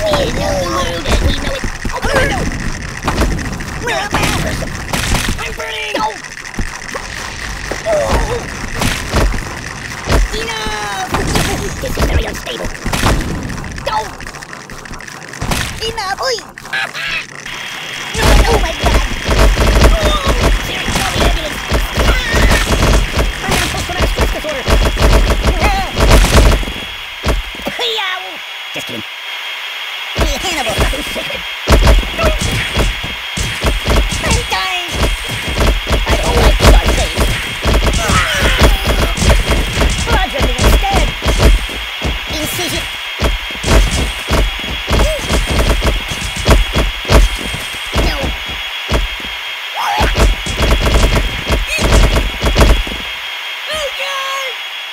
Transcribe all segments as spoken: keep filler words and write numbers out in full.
Open the window! We're a bad person! I'm burning! No! Oh. Enough! This is very unstable. No! Enough! Oi! Oh my god! Siri, call the ambulance! I'm in post-traumatic stress disorder! Just kidding. Hey, Hannibal! I'm dying! I don't like this arcade! Roger me instead! Incision! No! Oh god!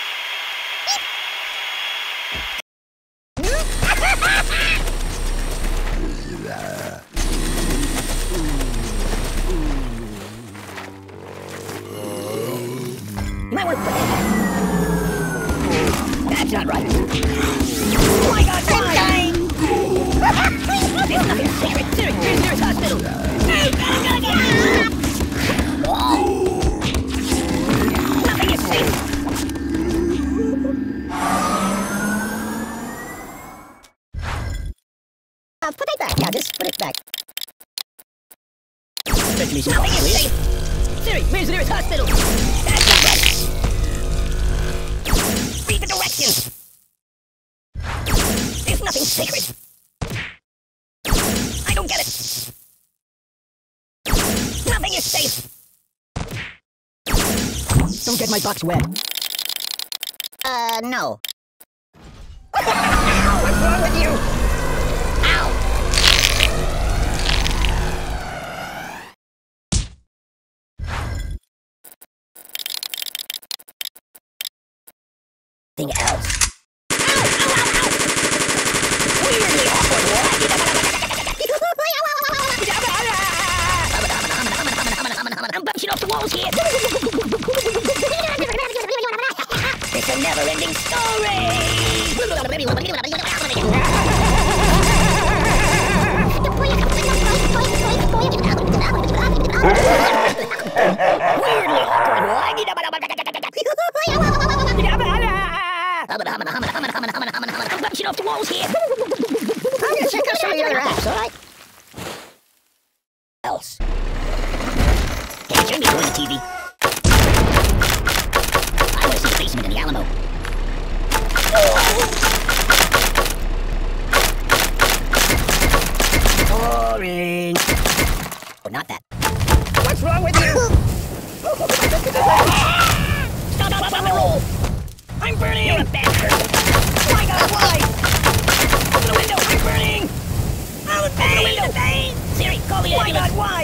You might want to put that down. That's not right. Oh my god, I'm dying! There's nothing secret. Siri, where's the nearest hospital? Hey, gotta go again! Nothing is safe! Uh, put it back. Yeah, just put it back. Nothing is safe! Siri, where's the nearest hospital? That's not right! Read the directions! There's nothing sacred! I don't get it! Nothing is safe! Don't get my box wet. Uh, no. What's wrong with you? Ow! Else. Ow! Ow! Ow! Ow! Weirdly awkward I'm bouncing off the walls here! It's a never-ending story! Weirdly awkward I'm bouncing off the walls here! I'm gonna check out some of the other apps, alright? Else. Hey, turn me on the T V. I want to see the basement in the Alamo. Boring. Oh, not that. What's wrong with you? Stop, stop, stop, and roll! I'm burning! You're a bad person! My god, why? Open the window! I'm burning! Open the window! Siri, call the ambulance! My god, why?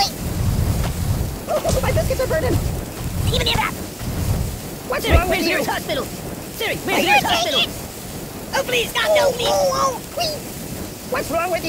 Oh, my biscuits are burning! Even near that! What's Siri, wrong with you? Where's the hospital? Siri, where's the hospital? Oh, please, God, help me! What's wrong with you?